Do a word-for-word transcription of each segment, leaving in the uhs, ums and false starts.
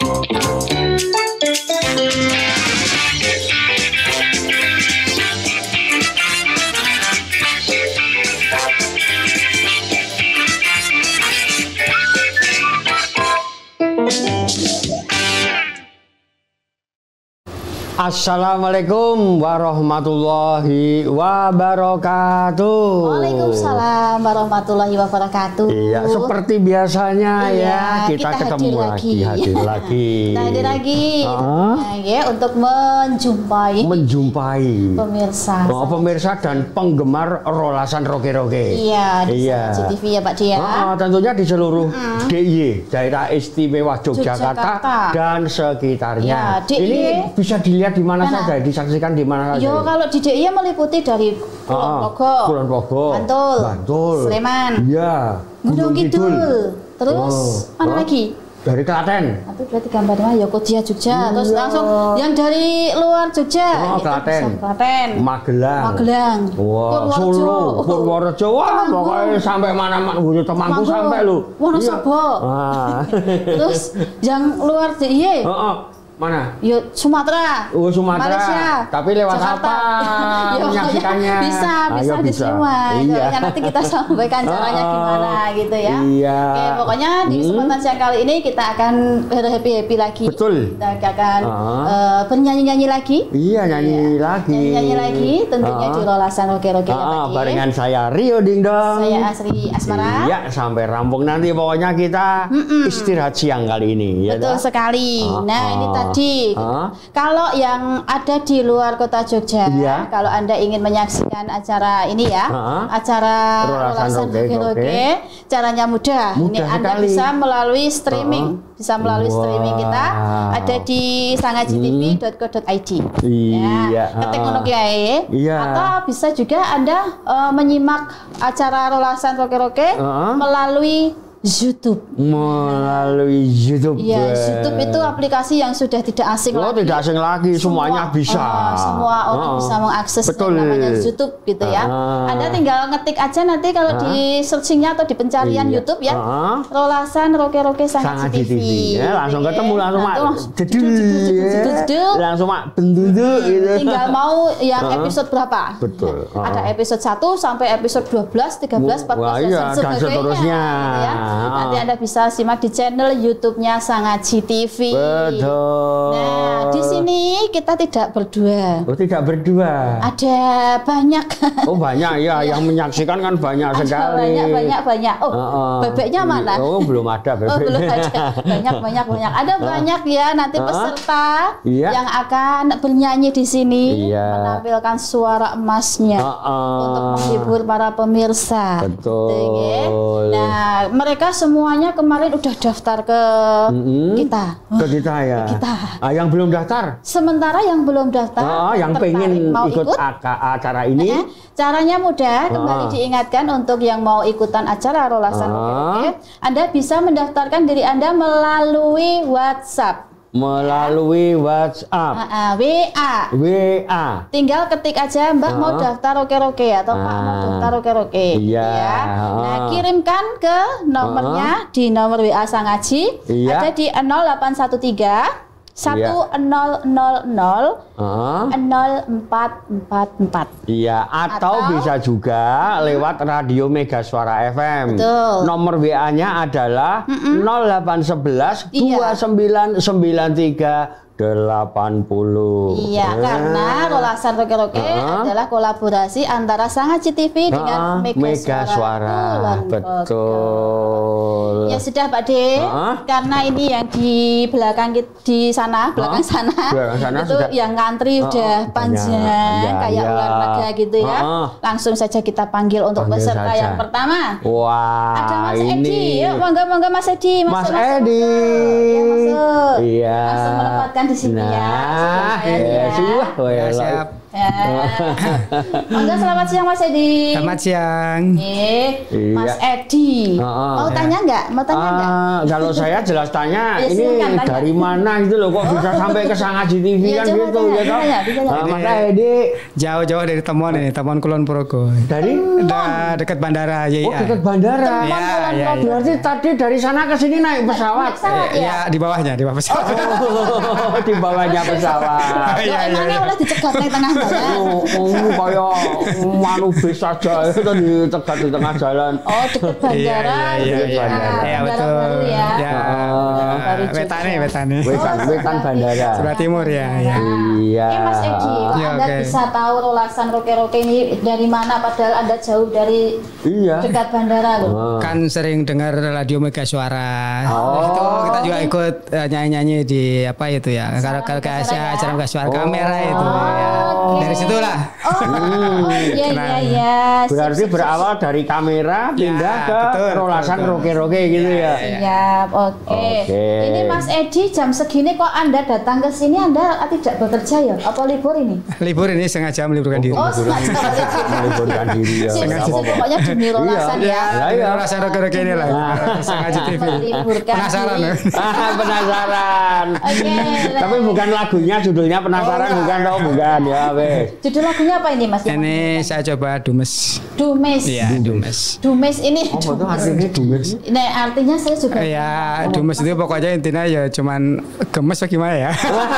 Assalamualaikum warahmatullahi wabarakatuh. Waalaikumsalam warahmatullahi wabarakatuh. Iya, seperti biasanya iya, ya kita, kita ketemu hadir lagi, lagi. hadir lagi. Kita hadir lagi, uh-huh. nah, ya, untuk menjumpai menjumpai pemirsa, oh, pemirsa dan penggemar rolasan roke-roke. Iya, di iya. C T V ya Pak Dia. Uh, tentunya di seluruh uh-huh. D I Y, Daerah Istimewa Yogyakarta, Yogyakarta. dan sekitarnya. Ya, ini bisa dilihat di mana Mana? saja, disaksikan di mana saja? Yo, kalau di D I Y meliputi dari Kulon Progo, Kulon Progo, Bantul, Bantul, Sleman, iya, Gunung Kidul, terus oh. mana oh. lagi? Dari Klaten. Itu berarti gambarnya ya Kodia Jogja, iya. Terus langsung yang dari luar Jogja, oh, Klaten, Klaten, Magelang, Magelang, wow. Solo, Purworejo, wah pokoknya sampai mana-mana, udah Temanggung sampai lu. Wonosobo. Iya. Terus yang luar D I Y. Oh, oh. Mana? Yuk Sumatera. Oh, Sumatera. Malaysia. Tapi lewat Jakarta. apa? Ya, menyaksikannya. Bisa, bisa Ayo, di bisa. semua. Iya. Ya, nanti kita sampaikan caranya gimana gitu ya. Iya. Oke, pokoknya di kesempatan siang kali ini kita akan happy-happy lagi. Betul. Kita akan uh-huh. uh, bernyanyi-nyanyi lagi. Iya, nyanyi ya. lagi. Nyanyi-nyanyi lagi tentunya uh-huh. di rolasan roke-roke uh-huh. ya Pak. Barengan saya Rio Dingdong. Saya Asri Asmara. Iya, sampai rampung nanti pokoknya kita Mm-mm. istirahat siang kali ini. Betul ya, sekali. Uh-huh. Nah, ini tadi uh-huh. kalau yang ada di luar kota Jogja, iya. kalau Anda ingin menyaksikan acara ini ya, uh-huh. acara rolasan roke-roke, caranya mudah. mudah ini Anda sekali. bisa melalui streaming, uh-huh. bisa melalui wow. streaming kita, ada di sangat c t v dot co dot i d. Iya. Ya, ketik ngono kiai. Iya. Atau bisa juga Anda uh, menyimak acara rolasan roke-roke uh-huh. melalui YouTube. Melalui YouTube. Iya, YouTube itu aplikasi yang sudah tidak asing oh, lagi. tidak asing lagi, semua, semuanya bisa. Uh, semua orang uh, bisa mengakses yang namanya YouTube gitu ya. Uh, Anda tinggal ngetik aja nanti kalau uh, di searchingnya atau di pencarian iya. YouTube ya. Uh, Rolasan roke-roke sangat C T V. Ya, langsung ketemu langsung mak. Jedul, langsung mak penduduk gitu. Tinggal mau yang episode berapa? Betul. Ada episode satu sampai episode dua belas, tiga belas, empat belas dan sebagainya. Seterusnya. Gitu ya. Nanti Anda bisa simak di channel YouTube-nya Sangat C T V. Betul. Nah, di sini kita tidak berdua. Oh, tidak berdua. Ada banyak. Oh, banyak ya, yang menyaksikan kan banyak ada sekali. Banyak, banyak, banyak. Oh, uh-uh. bebeknya mana? Oh, belum ada bebek. Oh, belum ada. Banyak, banyak, banyak. Ada uh. banyak ya nanti uh. peserta yeah. yang akan bernyanyi di sini, yeah. menampilkan suara emasnya uh-uh. untuk menghibur para pemirsa. Betul. Nah, mereka semuanya kemarin udah daftar ke mm-hmm. kita. Ke kita ya. Ke kita. Ah, yang belum daftar? Sementara yang belum daftar, ah, yang pengen mau ikut, ikut acara ini. Eh, caranya mudah, kembali ah. diingatkan untuk yang mau ikutan acara rolasan ah. roke-roke, Anda bisa mendaftarkan diri Anda melalui WhatsApp. Melalui WhatsApp. Uh, uh, W A. W A. Tinggal ketik aja Mbak uh. mau daftar roke-roke atau Pak uh. mau daftar roke-roke. Iya. Ya. Nah, kirimkan ke nomornya uh. di nomor W A Sang Aji. Iya. Ada di nol delapan satu tiga satu nol nol nol nol empat empat empat. Iya, atau, atau bisa juga lewat Radio Mega Suara F M. Betul. Nomor W A-nya adalah mm-mm. nol delapan satu satu dua sembilan sembilan tiga delapan puluh. Iya, eh. karena rolasan roke-roke uh-huh. adalah kolaborasi antara Sangat C T V dengan uh-huh. Mega, Mega Suara. Suara. Betul. Ya sudah Pak De, uh-huh. karena ini yang di belakang di sana, belakang uh-huh. sana, belakang sana itu sudah, yang ngantri uh-huh. udah panjang ya, kayak ya. ular naga gitu ya. Uh-huh. Langsung saja kita panggil untuk panggil peserta saja. Yang pertama. Wah, ada Mas ini. Edi. Yuk, monggo-monggo Mas Edi. Mas, Mas Edi. Ya, masuk. Iya. Langsung menempatkan di sini nah, ya. ya, sudah. Ya, siap. Mangga, selamat siang Mas Edi. Selamat siang. Eh, Mas Edi. Mau tanya nggak? Mau tanya nggak? Kalau saya jelas tanya, ini dari mana gitu loh, kok bisa sampai ke Sangaji T V kan gitu ya toh? Mas Edi. Jauh-jauh dari Temuan ini, Temuan Kulon Progo. Dari? Udah dekat bandara ya. Oh, dekat bandara. Ya, ya, berarti tadi dari sana ke sini naik pesawat. Ya, di bawahnya, di bawah pesawat. Oh, di bawahnya pesawat. Iya, emangnya boleh dicegat di tengah jalan? Oh, kayak manu bis saja itu dicegat di tengah jalan. Oh, dekat bandara. Iya, iya, iya, betul. Ya. Ya. Wetane, wetane. Wetan, wetan bandara. Sebelah timur ya. Iya. Oke, Mas Edi, Anda bisa tahu rolasan roke-roke ini dari mana padahal Anda jauh dari dekat bandara loh. Kan sering dengar radio Mega Suara. Oh. Itu kita juga ikut nyanyi-nyanyi di apa itu ya? Kalau kasih acara Mega Suara kamera itu ya. Dari situlah. Oh, iya iya iya. Berarti berawal dari kamera pindah ke rolasan roke-roke gitu ya. Siap, oke. Ini Mas Edi jam segini kok Anda datang ke sini, Anda tidak bekerja ya? Apa libur ini? Libur ini sengaja meliburkan diri. Oh, sengaja meliburkan diri ya. Pokoknya demi rolasan ya. Iya, rolasan roke-roke ini lah. Sengaja T V. Penasaran. Penasaran. Oke. Tapi bukan lagunya, judulnya penasaran bukan dong, bukan ya, wes. Judul lagunya apa ini Mas? Ini saya coba Dumes. Dumes. Iya, Dumes. Dumes ini. Oh, betul artinya Dumes. Nah, artinya saya juga. Ya, Dumes itu pokoknya intinya ya cuman gemes bagaimana ya.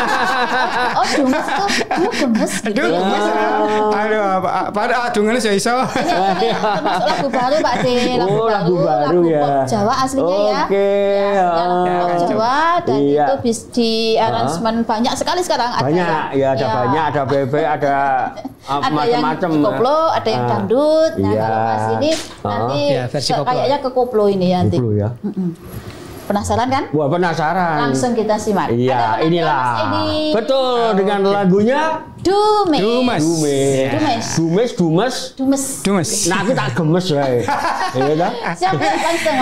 Oh, Dumes tuh dia gemes gitu. Aduh, gemes. Aduh, pada adungan saya iso. Ini termasuk lagu baru Pak D. Lagu, oh, lagu baru lagu ya. pop Jawa aslinya ya. Oke. Ya, lagu pop Jawa dan itu bis di aransemen banyak sekali sekarang. Banyak, ya ada banyak, ada bebek, ada macam-macam. Koplo, ada yang dangdut. Nah, kalau Mas ini nanti kayaknya ke koplo ini ya nanti. Koplo ya. Penasaran kan? Wah, penasaran. Langsung kita simak. Iya, inilah. Betul, dengan lagunya Dumes. Dumes. Dumes. Dumes, Dumes. Dumes. Dumes. Nah, aku tak gemes wae. Iya dah. Siap, langsung.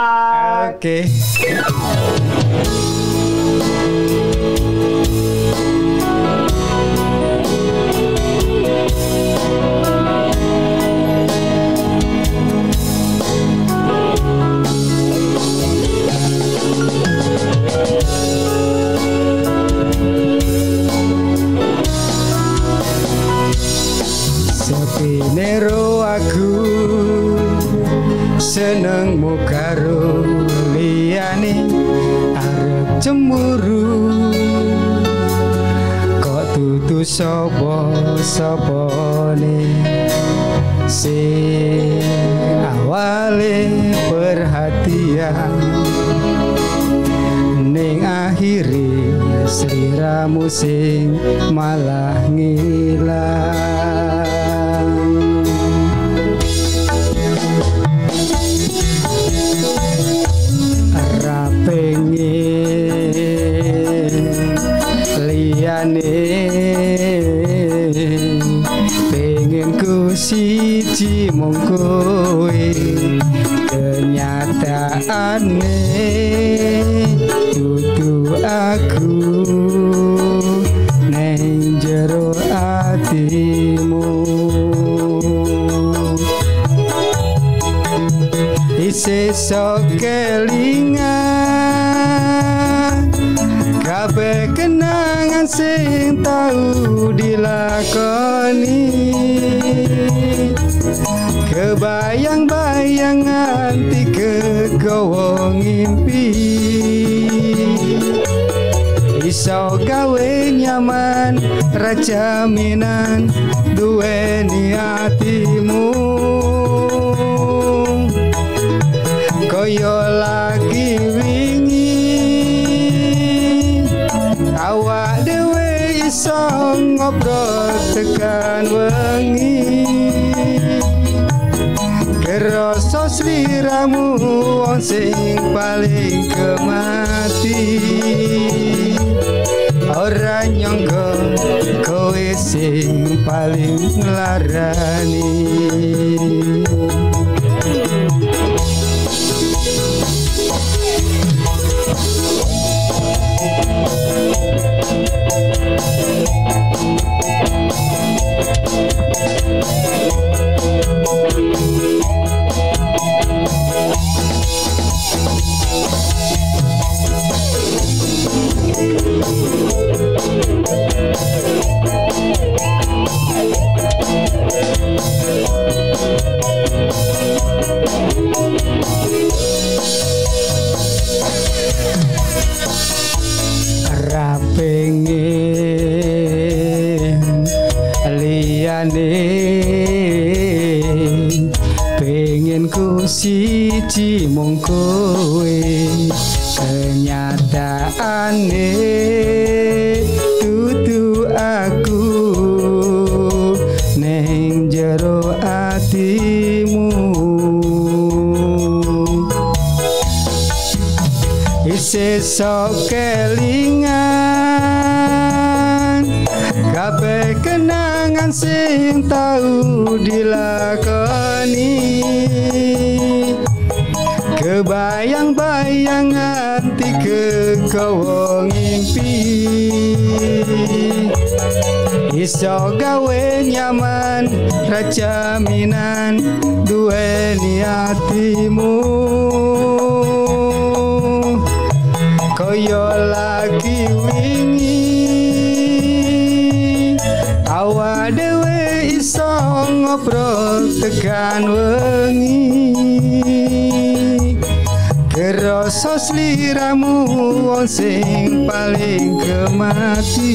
Oke. Sepinero aku seneng mu karo liyane arep cemburu kok tutu sapa sapane sing awale perhatian ning akhire sliramu sing malah ngilang. Pengen liyane pengen ku siji mung kowe kenyataane dudu aku neng jero atimu isih sok kelingan kabeh kenangan sing tau dilakoni kebayang-bayang nganti kegawa ngimpi iso gawe nyaman rajaminan duweni atimu koyo lagi wingi awak dhewe iso ngobrol tekan wengi kerasa sliramu wong sing paling kemati ora nyangka kowe sing paling nglarani. ora pengen liyane, pengen ku siji mung kowe. Kenyataane dudu aku neng jero atimu, isih sok kelingan kabeh kenangan sing tau dilakoni. Kebayang-bayang ati kegawa ngimpi, iso gawe nyaman rajaminan duweni atimu. Kaya lagi wingi awak dhewe iso ngobrol tekan wengi, kerasa sliramu wong sing paling kemati.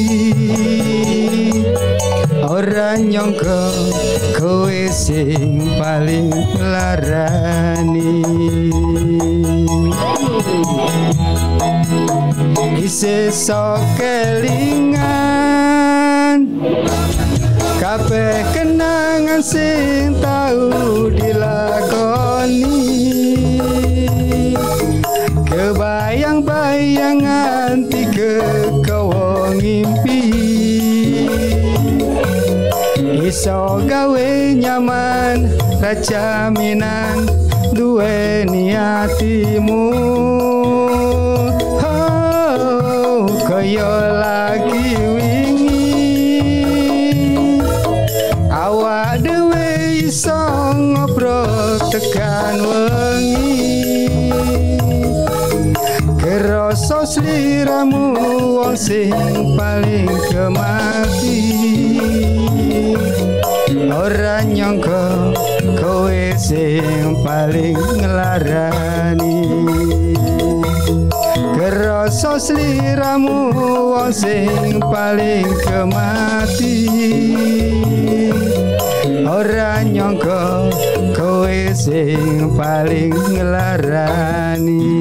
Ora nyangka kowe sing paling larani, isih sok kelingan kabeh kenangan sing tau dilakoni. Kebayang-bayang anti kegawa ngimpi, iso gawe nyaman rajaminan duweni atimu. Oh, kaya lagi wingi awak dhewe iso ngobrol tekan wengi, kerasa sliramu wong sing paling kemati. Ora nyangka kowe sing paling nglarani, kerasa sliramu wong sing paling kemati. Ora nyangka kowe sing paling nglarani.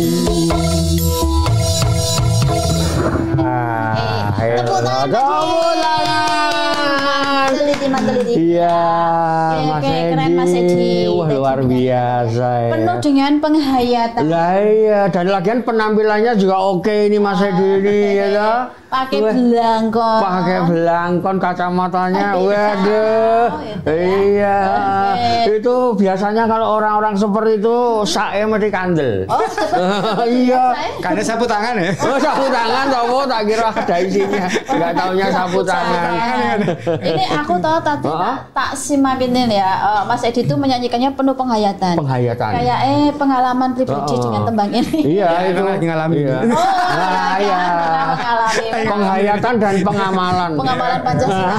Iya, Mas Edi. Mas Edi. Wah, luar biasa ya. Penuh dengan penghayatan. Lah iya, dan lagian penampilannya juga oke ini Mas Edi ini ya. Pakai belangkon. Pakai belangkon, kacamatanya. Waduh. Iya. Itu biasanya kalau orang-orang seperti itu sae mesti kandel. Oh, iya. Karena sapu tangan ya. Oh, sapu tangan toh, tak kira ada isinya. Enggak taunya sapu tangan. Ini aku tahu tadi tak, tak simakin ya. Uh, Mas Edi itu menyanyikannya penuh penghayatan. Penghayatan. Kayak eh pengalaman pribadi oh. dengan tembang ini. Iya, itu lagi ngalamin. Iya. Oh, nah, iya. Mengalami. Penghayatan dan pengamalan. Pengamalan Pancasila.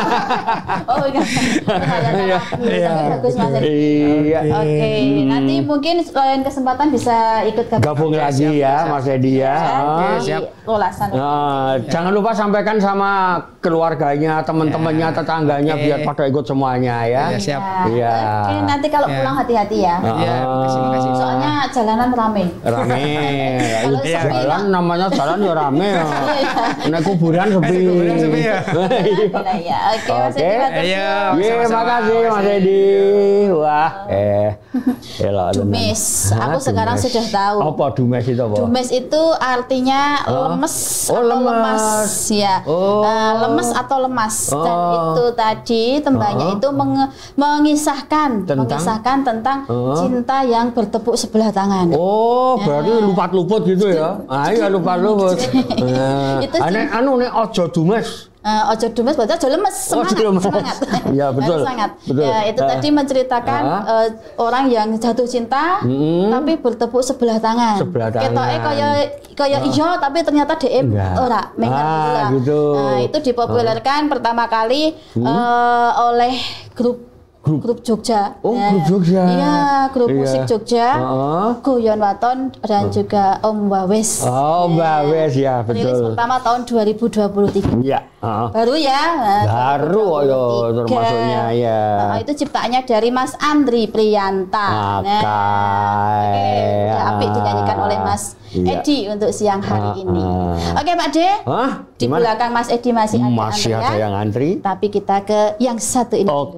Oh iya. Penghayatan iya. lagu. Iya. Bagus Mas Edi. Iya. Oke, okay. hmm. Nanti mungkin lain kesempatan bisa ikut gabung, gabung lagi siap, ya, siap. Mas Edi ya. Oke, siap. Ulasan. Nah, jangan lupa sampaikan sama keluarganya, teman-temannya, ya. tetangganya okay. biar pada ikut semuanya ya. Ya siap. Iya. Oke, nanti kalau ya. pulang hati-hati ya. Iya, makasih, makasih. Soalnya jalanan rame. Rame. Kalau ya, jalan namanya jalan ya rame. Nek kuburan sepi. Kuburan sepi ya. Iya. Oke, Mas Edi. Iya, makasih Mas Edi. Wah, eh. Dumes. Aku sekarang sudah tahu. Apa dumes itu, apa? Dumes itu artinya lemes oh, atau lemas. lemas ya. Oh. Uh, lemes atau lemas. Oh. Dan itu tadi tembangnya oh. itu meng mengisahkan tentang? mengisahkan tentang oh. cinta yang bertepuk sebelah tangan. Oh, berarti ya. lupat-luput gitu ya. Ah iya lupat-luput. Nah, itu ane anu nek aja dumes. Uh, ojo dumes berarti ojo lemes, semangat, oh, lemes. semangat. Ya betul. semangat. Betul. Ya itu uh, tadi menceritakan uh, uh, orang yang jatuh cinta, mm, tapi bertepuk sebelah tangan. Sebelah tangan. Ketoke kaya kaya uh, ijo tapi ternyata D M ora, mengat ah, gitu lah. Gitu. Nah, itu dipopulerkan uh. pertama kali uh, oleh grup grup, grup Jogja. Oh, nah, grup Jogja. Iya, grup iya. musik Jogja. Uh-huh. Guyon Waton dan uh. juga Om Wawes. Oh, Om nah, Wawes ya, betul. Rilis pertama tahun dua ribu dua puluh tiga. Iya, uh-huh. Baru ya. Nah, baru yo termasuknya ya. Nah, itu ciptaannya dari Mas Andri Prianta. Okay. Nah, oke, udah apik dinyanyikan oleh Mas iya. Edi untuk siang hari uh, ini. Uh. Oke, Pak De. Hah? Di belakang Mas Edi masih ada masih ada yang antri. Tapi kita ke yang satu ini. Oke.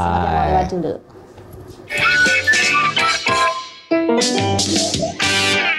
Okay. Dulu.